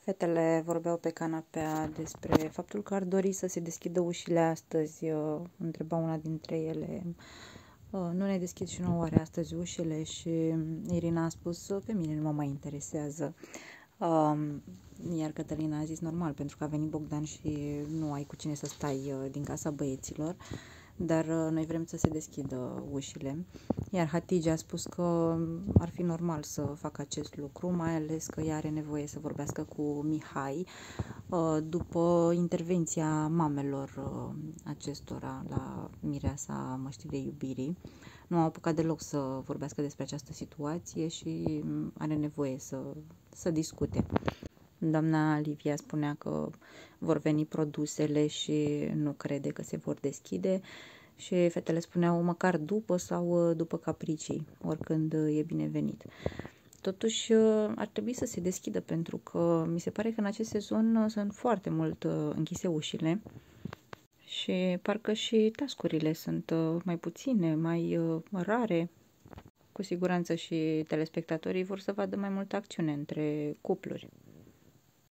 Fetele vorbeau pe canapea despre faptul că ar dori să se deschidă ușile astăzi. Întreba una dintre ele, nu ne deschid și nouă oare astăzi ușile? Și Irina a spus, pe mine nu mă mai interesează. Iar Cătălina a zis, normal, pentru că a venit Bogdan și nu ai cu cine să stai din casa băieților, dar noi vrem să se deschidă ușile. Iar Hatice a spus că ar fi normal să facă acest lucru, mai ales că ea are nevoie să vorbească cu Mihai după intervenția mamelor acestora la mireasa măștii de iubirii. Nu au apucat deloc să vorbească despre această situație și are nevoie să discute. Doamna Livia spunea că vor veni produsele și nu crede că se vor deschide și fetele spuneau măcar după sau după capricii, oricând e binevenit. Totuși ar trebui să se deschidă pentru că mi se pare că în acest sezon sunt foarte mult închise ușile și parcă și tascurile sunt mai puține, mai rare. Cu siguranță și telespectatorii vor să vadă mai multă acțiune între cupluri.